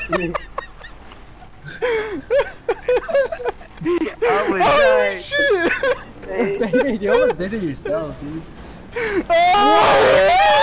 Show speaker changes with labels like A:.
A: Oh shit!
B: Baby, you almost did it yourself, dude.
A: Oh!